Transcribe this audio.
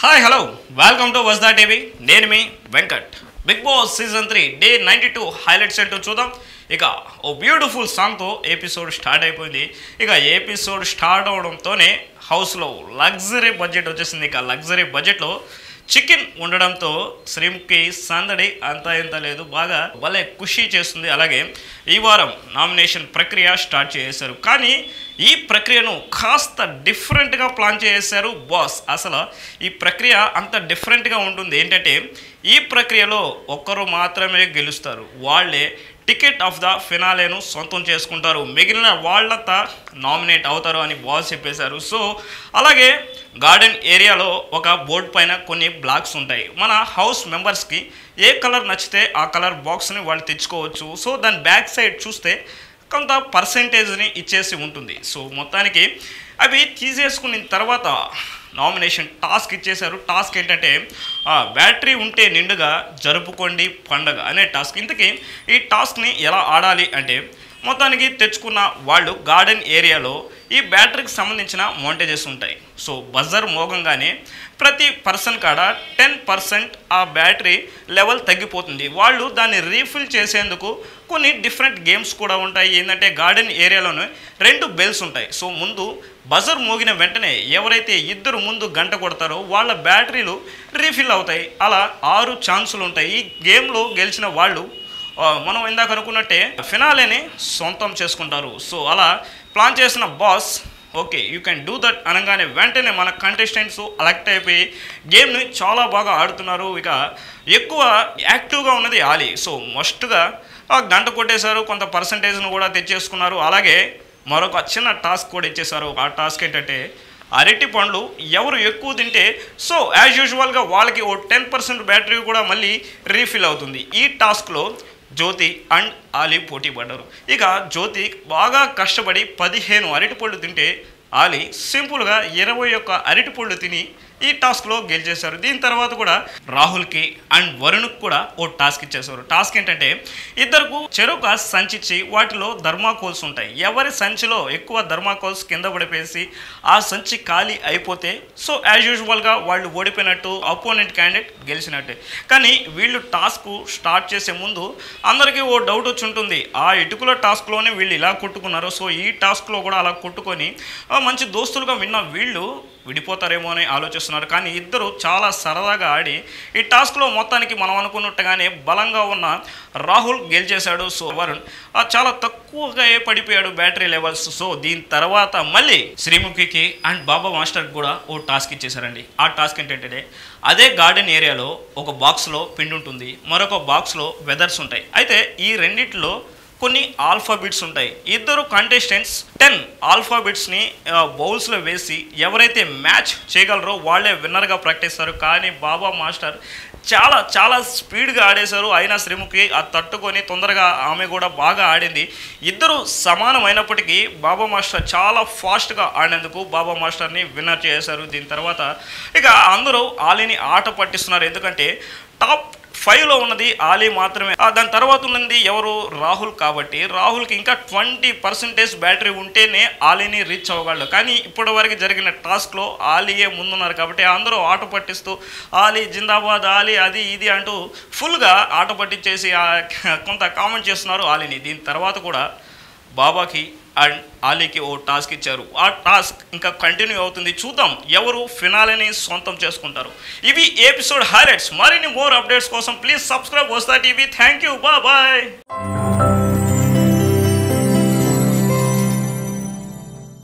Hi hello welcome to వస్దా TV. నేను మీ Venkat. Bigg Boss season 3 day 92 highlights ఏంటో చూద్దాం. ఇక ఓ బ్యూటిఫుల్ సాంగ్తో ఎపిసోడ్ స్టార్ట్ అయిపోయింది. ఇక ఎపిసోడ్ స్టార్ట్ అవడంతోనే హౌస్లో లగ్జరీ బడ్జెట్ వచ్చేసింది. ఇక లగ్జరీ బడ్జెట్లో చికెన్ ఉండడంతో శ్రీముఖి సందడి అంతా ఇంత లేదు, బాగా భలే ఖుషి చేస్తుంది. అలాగే ఈ వారం నామినేషన్ ప్రక్రియ స్టార్ట్ చేశారు, కానీ ఈ ప్రక్రియను కాస్త డిఫరెంట్గా ప్లాన్ చేశారు బాస్. అసలు ఈ ప్రక్రియ అంత డిఫరెంట్గా ఉంటుంది. ఏంటంటే ఈ ప్రక్రియలో ఒక్కరు మాత్రమే గెలుస్తారు, వాళ్ళే టికెట్ ఆఫ్ ద ఫినాలేను సొంతం చేసుకుంటారు, మిగిలిన వాళ్ళంతా నామినేట్ అవుతారు అని బాస్ చెప్పేశారు. సో అలాగే గార్డెన్ ఏరియాలో ఒక బోర్డు పైన కొన్ని బ్లాక్స్ ఉంటాయి. మన హౌస్ మెంబర్స్కి ఏ కలర్ నచ్చితే ఆ కలర్ బాక్స్ని వాళ్ళు తెచ్చుకోవచ్చు. సో దాని బ్యాక్ సైడ్ చూస్తే కొంత పర్సెంటేజ్ని ఇచ్చేసి ఉంటుంది. సో మొత్తానికి అవి తీసేసుకున్న తర్వాత నామినేషన్ టాస్క్ ఇచ్చేశారు. టాస్క్ ఏంటంటే బ్యాటరీ ఉంటే నిండుగా జరుపుకోండి పండగ అనే టాస్క్. ఇంతకీ ఈ టాస్క్ని ఎలా ఆడాలి అంటే, మొత్తానికి తెచ్చుకున్న వాళ్ళు గార్డెన్ ఏరియాలో ఈ బ్యాటరీకి సంబంధించిన మౌంటేజెస్ ఉంటాయి. సో బజర్ మోగంగానే ప్రతి పర్సన్ కాడ 10% ఆ బ్యాటరీ లెవెల్ తగ్గిపోతుంది. వాళ్ళు దాన్ని రీఫిల్ చేసేందుకు కొన్ని డిఫరెంట్ గేమ్స్ కూడా ఉంటాయి. ఏంటంటే గార్డెన్ ఏరియాలోనే 2 బెల్స్ ఉంటాయి. సో ముందు బజర్ మోగిన వెంటనే ఎవరైతే ఇద్దరు ముందు గంట కొడతారో వాళ్ళ బ్యాటరీలు రీఫిల్ అవుతాయి. అలా 6 ఛాన్సులు ఉంటాయి. ఈ గేమ్లో గెలిచిన వాళ్ళు మనం ఇందాక అనుకున్నట్టే ఫినాలేని సొంతం చేసుకుంటారు. సో అలా ప్లాన్ చేసిన boss okay you can do that అనగానే వెంటనే మన కంటెస్టెంట్స్ అలెక్ట్ అయిపోయి గేమ్ని చాలా బాగా ఆడుతున్నారు. ఇక ఎక్కువ యాక్టివ్గా ఉన్నది ఆలీ. సో మస్ట్గా గంట కొట్టేశారు, కొంత పర్సంటేజ్ను కూడా తెచ్చేసుకున్నారు. అలాగే మరొక చిన్న టాస్క్ కూడా ఇచ్చేశారు. ఆ టాస్క్ ఏంటంటే అరటి పండ్లు ఎవరు ఎక్కువ తింటే సో యాజ్ యూజువల్గా వాళ్ళకి ఓ 10% బ్యాటరీ కూడా మళ్ళీ రీఫిల్ అవుతుంది. ఈ టాస్క్లో జ్యోతి అండ్ ఆలీ పోటీ పడ్డారు. ఇక జ్యోతి బాగా కష్టపడి 15 అరటిపళ్ళు తింటే ఆలీ సింపుల్గా 21 అరటిపళ్ళు తిని ఈ టాస్క్లో గెలిచేశారు. దీని తర్వాత కూడా రాహుల్కి అండ్ వరుణ్కి కూడా ఓ టాస్క్ ఇచ్చేశారు. టాస్క్ ఏంటంటే ఇద్దరికి చెరొక సంచిచ్చి వాటిలో థర్మాకోల్స్ ఉంటాయి. ఎవరి సంచిలో ఎక్కువ థర్మాకోల్స్ కింద పడిపేసి ఆ సంచి ఖాళీ అయిపోతే సో యాజ్ యూజువల్గా వాళ్ళు ఓడిపోయినట్టు, అపోనెంట్ క్యాండిడేట్ గెలిచినట్టే. కానీ వీళ్ళు టాస్క్ స్టార్ట్ చేసే ముందు అందరికీ ఓ డౌట్ వచ్చి ఉంటుంది, ఆ ఇటుకల టాస్క్లోనే వీళ్ళు ఇలా కొట్టుకున్నారు, సో ఈ టాస్క్లో కూడా అలా కొట్టుకొని మంచి దోస్తులుగా విన్న వీళ్ళు విడిపోతారేమో అని ఆలోచిస్తున్నారు. కానీ ఇద్దరు చాలా సరదాగా ఆడి ఈ టాస్క్లో మొత్తానికి మనం అనుకున్నట్టుగానే బలంగా ఉన్న రాహుల్ గెలిచేశాడు. సో వరుణ్ చాలా తక్కువగా పడిపోయాడు బ్యాటరీ లెవెల్స్. సో దీని తర్వాత మళ్ళీ శ్రీముఖికి అండ్ బాబా మాస్టర్కి కూడా ఓ టాస్క్ ఇచ్చేశారండి. ఆ టాస్క్ ఏంటంటే అదే గార్డెన్ ఏరియాలో ఒక బాక్స్లో పిండి ఉంటుంది, మరొక బాక్స్లో వెదర్స్ ఉంటాయి. అయితే ఈ రెండిట్లో కొన్ని ఆల్ఫాబెట్స్ ఉంటాయి. ఇద్దరు కంటెస్టెంట్స్ 10 ఆల్ఫాబెట్స్ని బౌల్స్లో వేసి ఎవరైతే మ్యాచ్ చేయగలరో వాళ్ళే విన్నర్గా ప్రకటిస్తారు. కానీ బాబా మాస్టర్ చాలా చాలా స్పీడ్గా ఆడేశారు. అయినా శ్రీముఖి తట్టుకొని తొందరగా ఆమె కూడా బాగా ఆడింది. ఇద్దరు సమానమైనప్పటికీ బాబా మాస్టర్ చాలా ఫాస్ట్గా ఆడినందుకు బాబా మాస్టర్ని విన్నర్ చేశారు. దీని తర్వాత ఇక అందరూ ఆలీని ఆట పట్టిస్తున్నారు. ఎందుకంటే టాప్ 5లో ఉన్నది ఆలీ మాత్రమే. దాని తర్వాత ఉన్నది ఎవరు? రాహుల్. కాబట్టి రాహుల్కి ఇంకా 20% బ్యాటరీ ఉంటేనే ఆలీని రీచ్ అవ్వగలడు. కానీ ఇప్పటి వరకు జరిగిన టాస్క్లో ఆలీయే ముందున్నారు. కాబట్టి అందరూ ఆట పట్టిస్తూ ఆలీ జిందాబాద్, ఆలీ అది ఇది అంటూ ఫుల్గా ఆట పట్టించేసి కొంత కామెంట్ చేస్తున్నారు ఆలీని. దీని తర్వాత కూడా బాబాకి అండ్ ఆలీకి ఓ టాస్క్ ఇచ్చారు. ఆ టాస్క్ ఇంకా కంటిన్యూ అవుతుంది. చూద్దాం ఎవరు ఫినాలేని సొంతం చేసుకుంటారు. ఇవి ఎపిసోడ్ హైలైట్స్. మరిన్ని మోర్ అప్డేట్స్ కోసం ప్లీజ్ సబ్స్క్రైబ్ వస్దా టీవీ. Thank you, bye.